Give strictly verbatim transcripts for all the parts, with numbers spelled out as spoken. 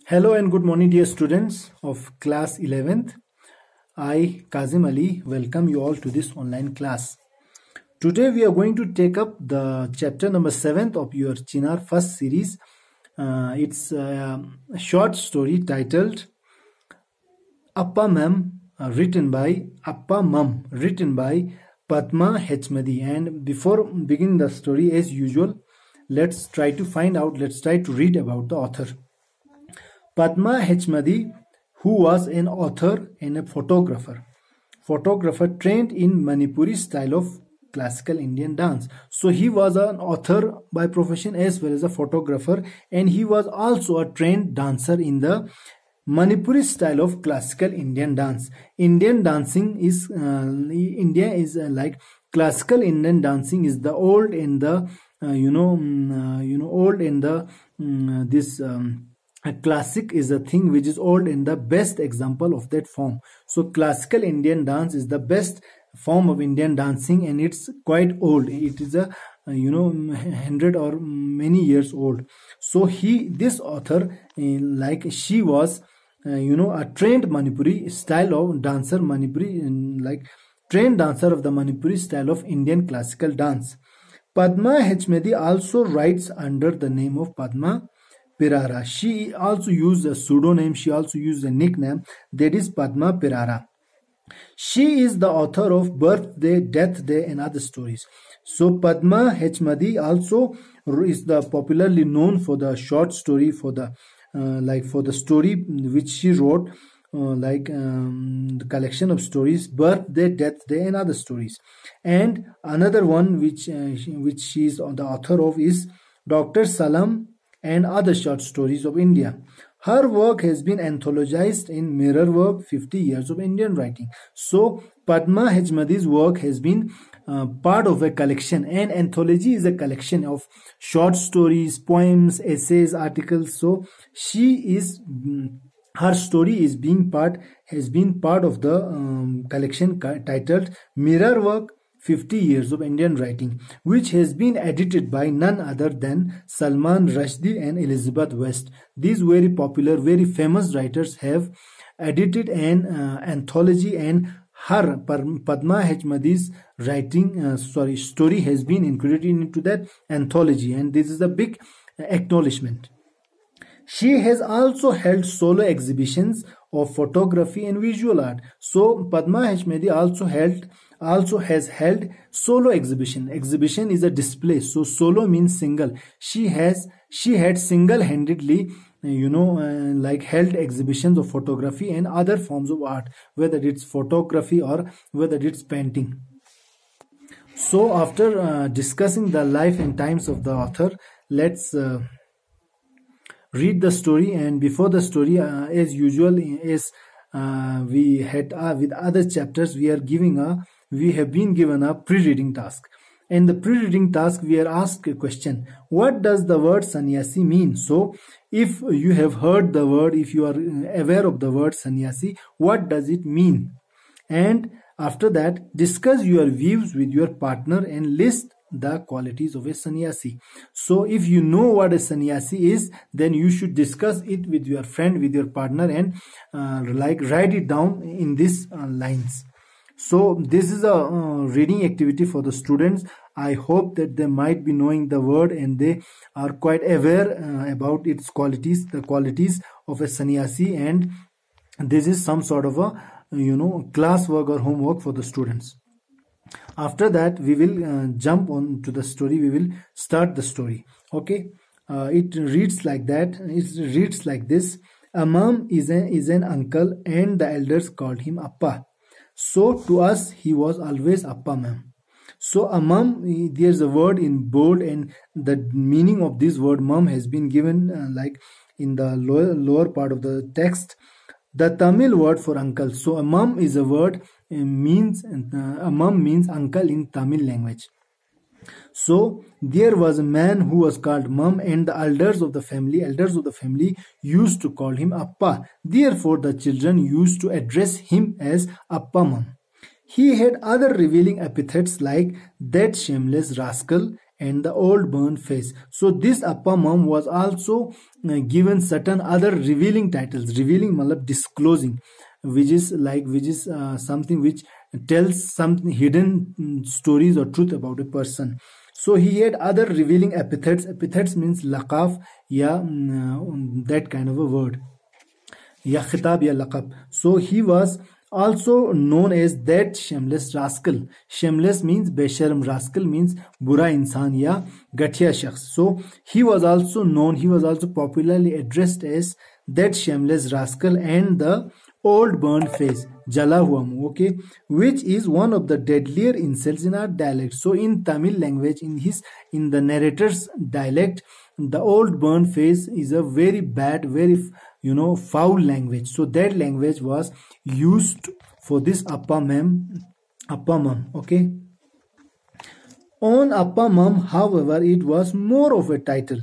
Hello and good morning, dear students of class eleventh. I, Kazim Ali, welcome you all to this online class. Today we are going to take up the chapter number seventh of your Chinar first series. Uh, it's a short story titled Appa Ma'am, uh, written by Appa Mum, written by Padma Hechmadi. And before beginning the story, as usual, let's try to find out, let's try to read about the author. Padma Hechmadi, who was an author and a photographer. Photographer trained in Manipuri style of classical Indian dance. So he was an author by profession as well as a photographer, and he was also a trained dancer in the Manipuri style of classical Indian dance. Indian dancing is, uh, India is uh, like classical Indian dancing is the old and the, uh, you know, um, uh, you know, old and the, um, this, um, a classic is a thing which is old and the best example of that form. So classical Indian dance is the best form of Indian dancing, and it's quite old. It is a uh, you know hundred or many years old. So he, this author, uh, like she was, uh, you know, a trained Manipuri style of dancer, Manipuri uh, like trained dancer of the Manipuri style of Indian classical dance. Padma Hechmadi also writes under the name of Padma Pirara. She also used a pseudonym, she also used a nickname, that is Padma Pirara. She is the author of Birthday, Death Day and other stories. So Padma Hechmadi also is the popularly known for the short story, for the uh, like for the story which she wrote, uh, like um, the collection of stories, Birthday, Death Day and other stories. And another one which uh, which she is the author of is Doctor Salam and other short stories of India. Her work has been anthologized in Mirror Work, fifty years of Indian writing. So Padma Hechmadi's work has been uh, part of a collection, and anthology is a collection of short stories, poems, essays, articles. So she is, her story is being part, has been part of the um, collection titled Mirror Work, fifty years of Indian writing, which has been edited by none other than Salman Rushdie and Elizabeth West. These very popular, very famous writers have edited an uh, anthology, and her Padma Hechmadi's writing, uh, sorry, story has been included into that anthology, and this is a big acknowledgement. She has also held solo exhibitions of photography and visual art. So Padma Hechmadi also held also has held solo exhibition. Exhibition is a display, so solo means single. She has she had single-handedly, you know, uh, like held exhibitions of photography and other forms of art, whether it's photography or whether it's painting. So after uh, discussing the life and times of the author, let's uh, read the story. And before the story, uh, as usual, as uh, we had uh, with other chapters, we are giving a we have been given a pre-reading task. In the pre-reading task, we are asked a question: what does the word sannyasi mean? So if you have heard the word, if you are aware of the word sannyasi, what does it mean? And after that, discuss your views with your partner and list the qualities of a sannyasi. So if you know what a sannyasi is, then you should discuss it with your friend, with your partner, and uh, like write it down in these uh, lines. So this is a uh, reading activity for the students. I hope that they might be knowing the word and they are quite aware uh, about its qualities, the qualities of a sannyasi, and this is some sort of a, you know, classwork or homework for the students. After that, we will uh, jump on to the story. We will start the story. Okay, uh, it reads like that. It reads like this: Amam is an is an uncle, and the elders called him Appa. So to us, he was always Appa Ma'am. So a mum, there's a word in bold, and the meaning of this word mum has been given uh, like in the lower, lower part of the text. The Tamil word for uncle. So a mum is a word, uh, means uh, a mum means uncle in Tamil language. So there was a man who was called Mum, and the elders of the family, elders of the family used to call him Appa. Therefore, the children used to address him as Appa Mum. He had other revealing epithets like that shameless rascal and the old burnt face. So this Appa Mum was also uh, given certain other revealing titles. Revealing malab disclosing, which is like which is uh, something which tells some hidden um, stories or truth about a person. So he had other revealing epithets. Epithets means laqab, yeah, um, that kind of a word. Ya khitab ya laqab. So he was also known as that shameless rascal. Shameless means besharm, rascal means bura insan ya gathiya shakhs. So he was also known, he was also popularly addressed as that shameless rascal and the old burned face, jala hua muh, okay, which is one of the deadlier insults in our dialect. So in Tamil language, in his in the narrator's dialect, the old burned face is a very bad, very you know foul language. So that language was used for this Appa Mum, Appa Mum, okay. On Appa Mum, however, it was more of a title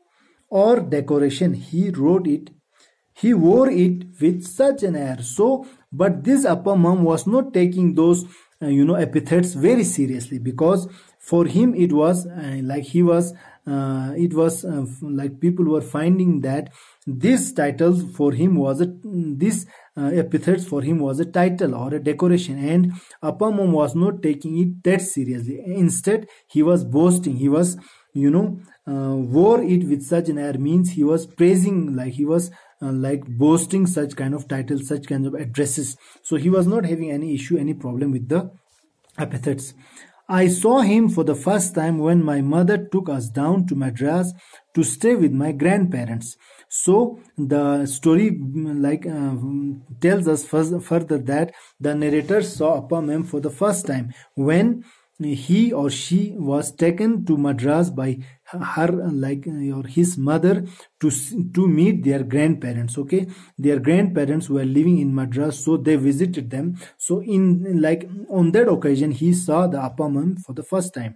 or decoration. He wrote it, he wore it with such an air. So, but this Appa Mum was not taking those uh, you know epithets very seriously, because for him it was uh, like he was uh, it was uh, like people were finding that this titles for him was a this uh, epithets for him was a title or a decoration, and Appa Mum was not taking it that seriously. Instead, he was boasting, he was you know uh, wore it with such an air means he was praising, like he was uh, like boasting such kind of titles, such kinds of addresses. So he was not having any issue, any problem with the epithets. I saw him for the first time when my mother took us down to Madras to stay with my grandparents. So the story like uh, tells us further that the narrator saw Appa Mum for the first time when he or she was taken to Madras by her like or his mother to to meet their grandparents. Okay, their grandparents were living in Madras, so they visited them. So in like on that occasion, he saw the Appa Mum for the first time.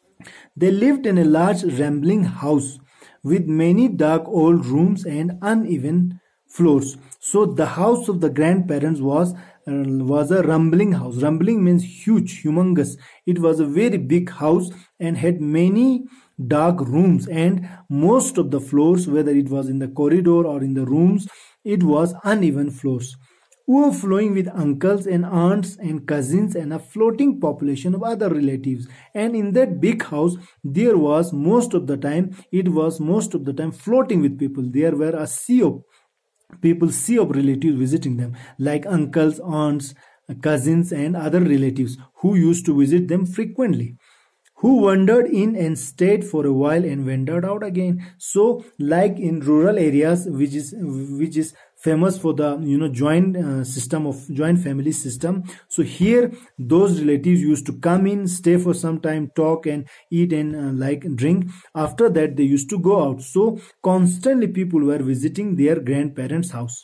They lived in a large rambling house with many dark old rooms and uneven floors. So the house of the grandparents was uh, was a rumbling house. Rumbling means huge, humongous. It was a very big house and had many dark rooms, and most of the floors, whether it was in the corridor or in the rooms, it was uneven floors, overflowing with uncles and aunts and cousins and a floating population of other relatives. And in that big house, there was most of the time, it was most of the time floating with people. There were a sea of people, sea of relatives visiting them, like uncles, aunts, cousins and other relatives who used to visit them frequently, who wandered in and stayed for a while and wandered out again. So like in rural areas, which is which is famous for the you know joint uh, system of joint family system, so here those relatives used to come in, stay for some time, talk and eat and uh, like drink. After that they used to go out. So constantly people were visiting their grandparents' house.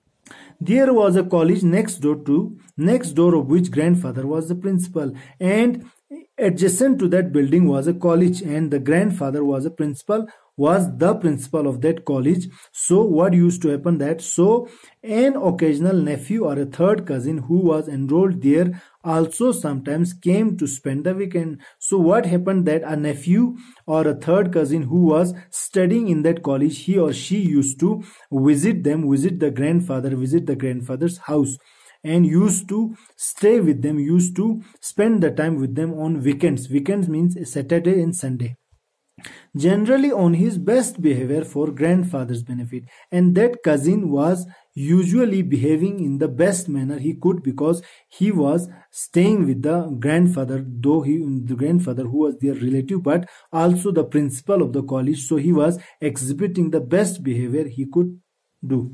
There was a college next door to next door of which grandfather was the principal, and adjacent to that building was a college, and the grandfather was a principal, was the principal of that college. So what used to happen that so an occasional nephew or a third cousin who was enrolled there also sometimes came to spend the weekend. So what happened that a nephew or a third cousin who was studying in that college, he or she used to visit them, visit the grandfather, visit the grandfather's house, and used to stay with them, used to spend the time with them on weekends. Weekends means Saturday and Sunday. Generally on his best behavior for grandfather's benefit, and that cousin was usually behaving in the best manner he could because he was staying with the grandfather, though he the grandfather who was their relative but also the principal of the college. So he was exhibiting the best behavior he could do.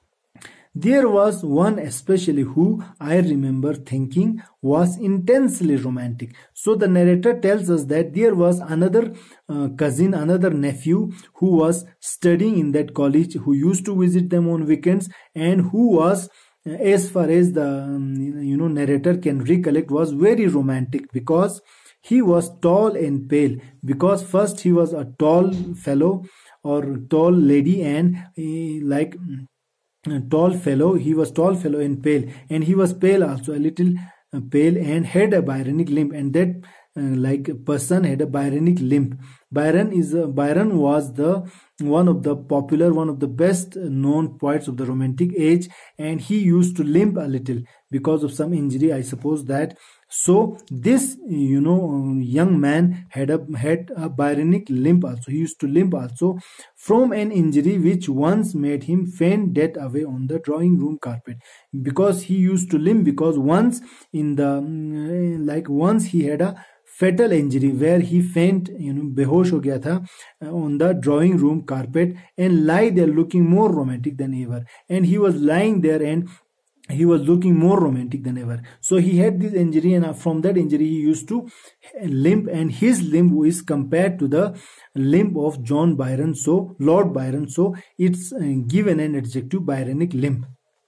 There was one especially who I remember thinking was intensely romantic. So the narrator tells us that there was another uh, cousin, another nephew who was studying in that college, who used to visit them on weekends, and who was, uh, as far as the um, you know narrator can recollect, was very romantic because he was tall and pale. Because first he was a tall fellow or tall lady, and he, like a tall fellow, he was tall fellow and pale, and he was pale also, a little uh, pale, and had a Byronic limp, and that uh, like person had a Byronic limp. Byron is uh, Byron was the one of the popular, one of the best known poets of the Romantic age, and he used to limp a little because of some injury, I suppose that. So this, you know, young man had a had a Byronic limp also. He used to limp also from an injury which once made him faint dead away on the drawing room carpet. Because he used to limp because once in the like once he had a fatal injury where he faint, you know, behosh ho gaya tha on the drawing room carpet and lie there looking more romantic than ever. And he was lying there and he was looking more romantic than ever. So he had this injury, and from that injury he used to limp, and his limp is compared to the limp of John Byron, so Lord Byron. So it's given an adjective Byronic limp.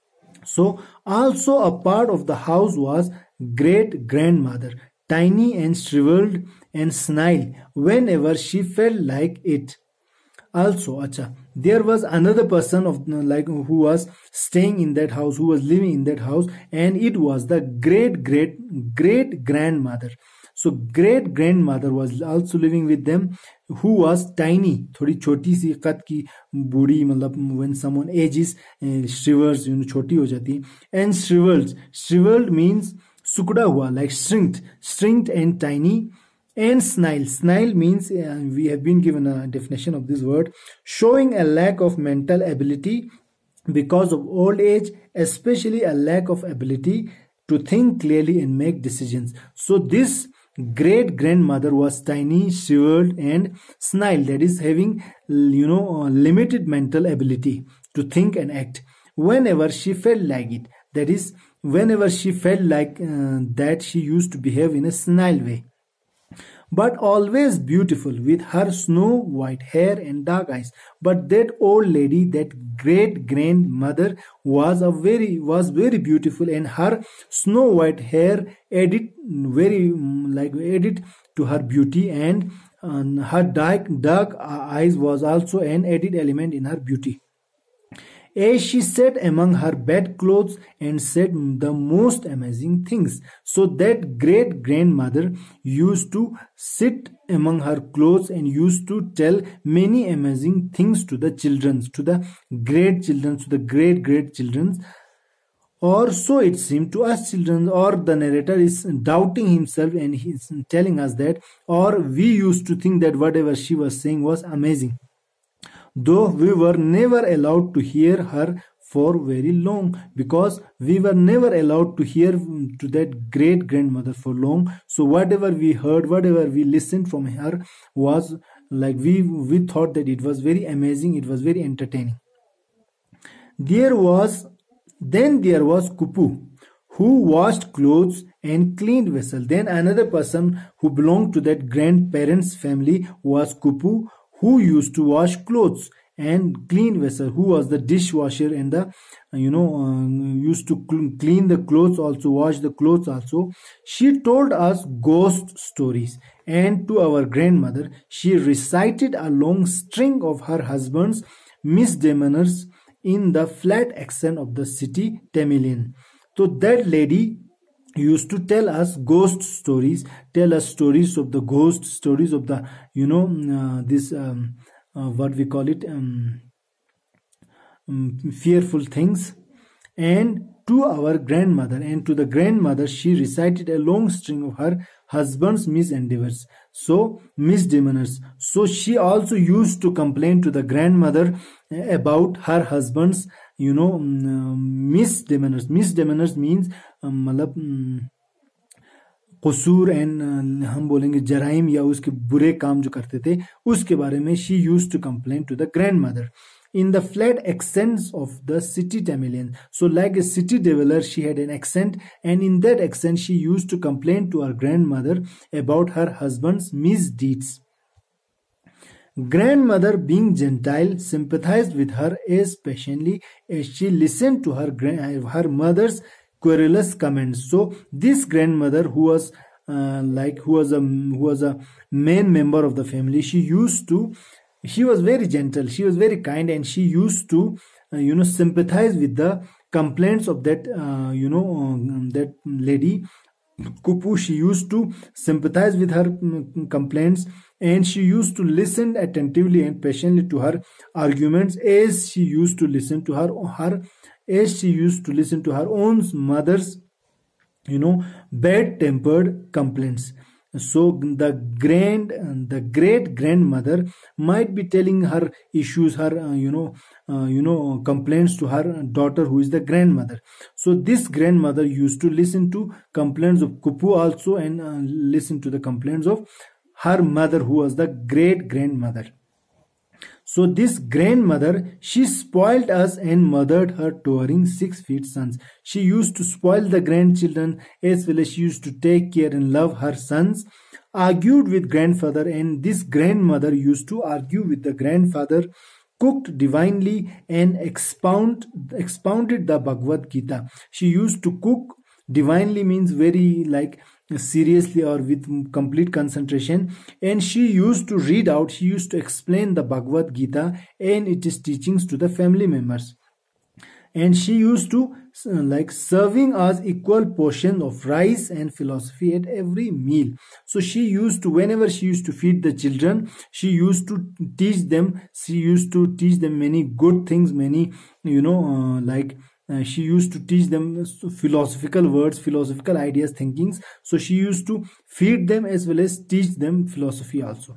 So also a part of the house was great grandmother, tiny and shriveled and senile whenever she felt like it. Also, acha, there was another person of like who was staying in that house, who was living in that house, and it was the great great great grandmother. So great grandmother was also living with them, who was tiny, थोड़ी छोटी सी कद की बूढ़ी, मतलब when someone ages, uh, shrivels, you know, छोटी हो जाती, and shrivels, shriveled means सुकड़ा हुआ, like shrinked, shrinked and tiny. And senile, senile means, uh, we have been given a definition of this word, showing a lack of mental ability because of old age, especially a lack of ability to think clearly and make decisions. So this great grandmother was tiny, shriveled and senile, that is having, you know, uh, limited mental ability to think and act whenever she felt like it. That is, whenever she felt like uh, that, she used to behave in a senile way. But always beautiful, with her snow white hair and dark eyes. But that old lady, that great grandmother, was a very was very beautiful, and her snow white hair added very like added to her beauty, and um, her dark dark eyes was also an added element in her beauty. As she sat among her bedclothes and said the most amazing things. So that great grandmother used to sit among her clothes and used to tell many amazing things to the children, to the great children, to the great great children. Or so it seemed to us children, or the narrator is doubting himself and he's telling us that, or we used to think that whatever she was saying was amazing, though we were never allowed to hear her for very long, because we were never allowed to hear to that great grandmother for long. So whatever we heard, whatever we listened from her was like we we thought that it was very amazing, it was very entertaining. There was then there was Kupu, who washed clothes and cleaned vessels. Then another person who belonged to that grandparents' family was Kupu, who used to wash clothes and clean vessel, who was the dishwasher and the, you know, uh, used to clean the clothes also, wash the clothes also. She told us ghost stories, and to our grandmother she recited a long string of her husband's misdemeanors in the flat accent of the city Tamilian. So that lady used to tell us ghost stories, tell us stories of the ghost, stories of the, you know, uh, this um, uh, what we call it, um, um, fearful things. And to our grandmother, and to the grandmother she recited a long string of her husband's misendeavors, so misdemeanors. So she also used to complain to the grandmother about her husband's, you know, um, misdemeanors. Misdemeanors means um, मतलब um, कसूर and uh, हम बोलेंगे जराइम या उसके बुरे काम जो करते थे उसके बारे में she used to complain to the grandmother in the flat accents of the city Tamilian. So like a city dweller, she had an accent, and in that accent she used to complain to her grandmother about her husband's misdeeds. Grandmother, being Gentile, sympathized with her as patiently as she listened to her her mother's querulous comments. So this grandmother, who was uh, like who was a who was a main member of the family, she used to she was very gentle, she was very kind, and she used to uh, you know sympathize with the complaints of that uh, you know um, that lady Kupu, she used to sympathize with her um, complaints, and she used to listen attentively and patiently to her arguments, as she used to listen to her her as she used to listen to her own mother's, you know, bad-tempered complaints. So the grand, the great grandmother might be telling her issues, her uh, you know, uh, you know, complaints to her daughter, who is the grandmother. So this grandmother used to listen to complaints of Kupu also, and uh, listen to the complaints of her mother, who was the great grandmother. So this grandmother, she spoiled us and mothered her towering six feet sons. She used to spoil the grandchildren, as well as she used to take care and love her sons, argued with grandfather, and this grandmother used to argue with the grandfather, cooked divinely, and expound, expounded the Bhagavad Gita. She used to cook divinely, means very like seriously or with complete concentration, and she used to read out, she used to explain the Bhagavad Gita and its teachings to the family members. And she used to uh, like serving us equal portion of rice and philosophy at every meal. So she used to, whenever she used to feed the children, she used to teach them, she used to teach them many good things, many, you know, uh, like Uh, she used to teach them philosophical words, philosophical ideas, thinkings. So she used to feed them as well as teach them philosophy also.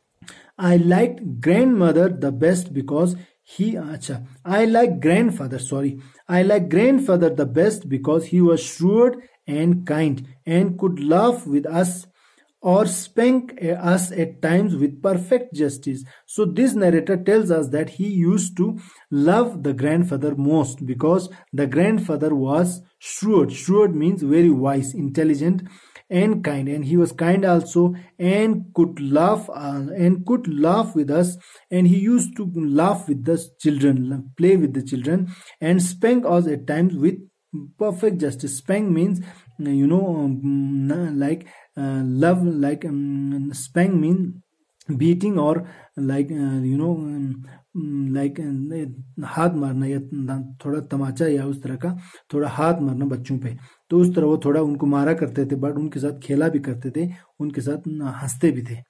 I liked grandmother the best because he acha, I like grandfather sorry I like grandfather the best because he was shrewd and kind, and could laugh with us or spank us at times with perfect justice. So this narrator tells us that he used to love the grandfather most because the grandfather was shrewd. Shrewd means very wise, intelligent, and kind, and he was kind also, and could laugh uh, and could laugh with us, and he used to laugh with the children, play with the children, and spank us at times with perfect justice. Spank means, you know, um, like uh, love, like um, spank means beating, or like uh, you know, um, like uh, हाथ मारना या थोड़ा तमाचा या उस तरह का थोड़ा हाथ मारना बच्चों पे, तो उस तरह वो थोड़ा उनको मारा करते थे, बट उनके साथ खेला भी करते थे, उनके साथ हंसते भी थे.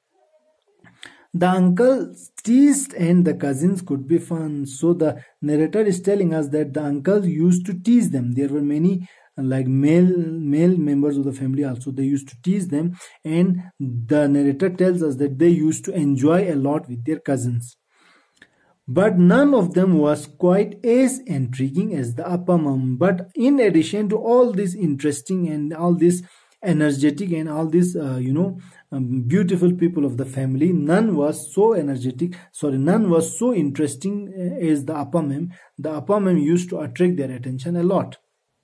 The uncle teased and the cousins could be fun. So the narrator is telling us that the uncles used to tease them. There were many like male male members of the family also. They used to tease them, and the narrator tells us that they used to enjoy a lot with their cousins. But none of them was quite as intriguing as the Appamam. But in addition to all this interesting and all this energetic and all this, uh, you know, um, beautiful people of the family, none was so energetic, sorry, none was so interesting as the Appamam. The Appamam used to attract their attention a lot.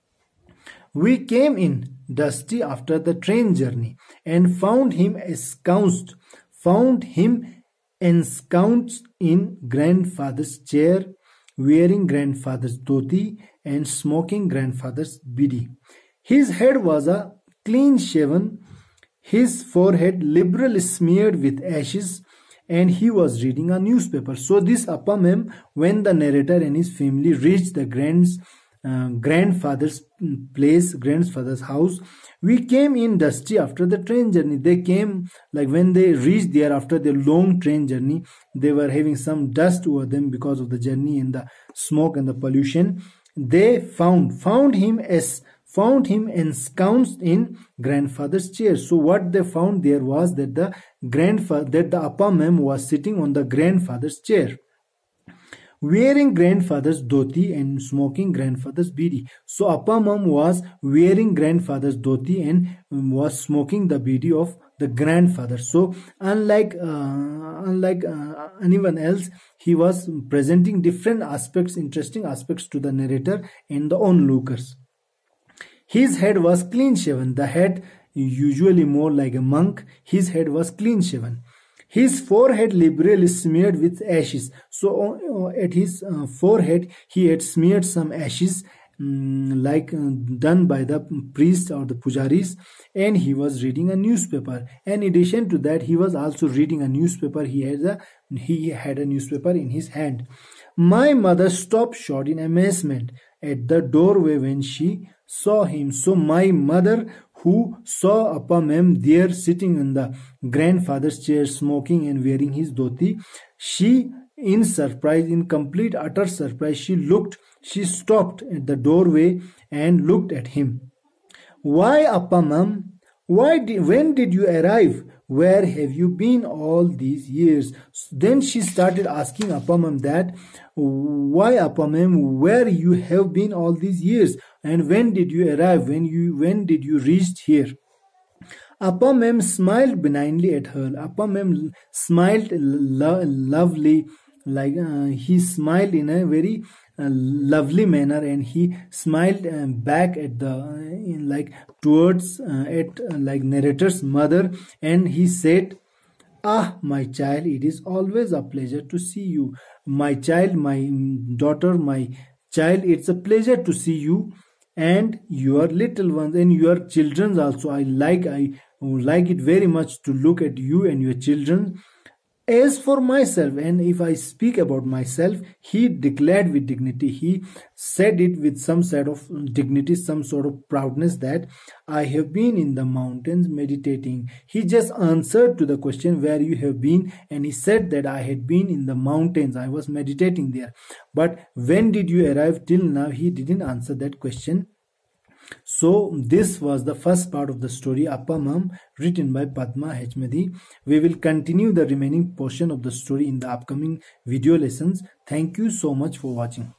We came in dusty after the train journey and found him ensconced, found him ensconced in grandfather's chair, wearing grandfather's dhoti and smoking grandfather's bidi. His head was a clean shaven, his forehead liberally smeared with ashes, and he was reading a newspaper. So this Appamam, when the narrator and his family reached the grand's uh, grandfather's place, grandfather's house, we came in dusty after the train journey. They came, like when they reached there after their long train journey, they were having some dust over them because of the journey and the smoke and the pollution. They found found him as found him ensconced in grandfather's chair. So what they found there was that the grandfather, that the Appamam was sitting on the grandfather's chair, wearing grandfather's dhoti and smoking grandfather's bidi. So Appamam was wearing grandfather's dhoti and was smoking the bidi of the grandfather. So unlike uh, unlike uh, anyone else, he was presenting different aspects, interesting aspects to the narrator and the onlookers. His head was clean shaven. The head, usually more like a monk, his head was clean shaven. His forehead liberally smeared with ashes. So uh, at his uh, forehead he had smeared some ashes, um, like uh, done by the priest or the pujaris, and he was reading a newspaper. And in addition to that, he was also reading a newspaper. He had a he had a newspaper in his hand. My mother stopped short in amazement at the doorway when she saw him. So my mother, who saw Appa Mem there sitting in the grandfather's chair, smoking and wearing his dhoti. She, in surprise, in complete utter surprise, she looked, she stopped at the doorway and looked at him. Why, Appa Mem? Why did, when did you arrive? Where have you been all these years? Then she started asking Appa Mem that, why, Appa Mem, where you have been all these years? And when did you arrive? When you when did you reach here? Appa Mem smiled benignly at her. Appa Mem smiled lo lovely, like uh, he smiled in a very uh, lovely manner, and he smiled uh, back at the uh, in like towards uh, at uh, like narrator's mother, and he said, "Ah, my child, it is always a pleasure to see you. My child, my daughter, my child, it's a pleasure to see you and your little ones and your children also. I like I like it very much to look at you and your children. As for myself, and if I speak about myself," he declared with dignity, he said it with some sort of dignity, some sort of proudness, that I have been in the mountains meditating. He just answered to the question where you have been, and he said that I had been in the mountains, I was meditating there. But when did you arrive? Till now he didn't answer that question. So this was the first part of the story, Appa Mem, written by Padma Hechmedi. We will continue the remaining portion of the story in the upcoming video lessons. Thank you so much for watching.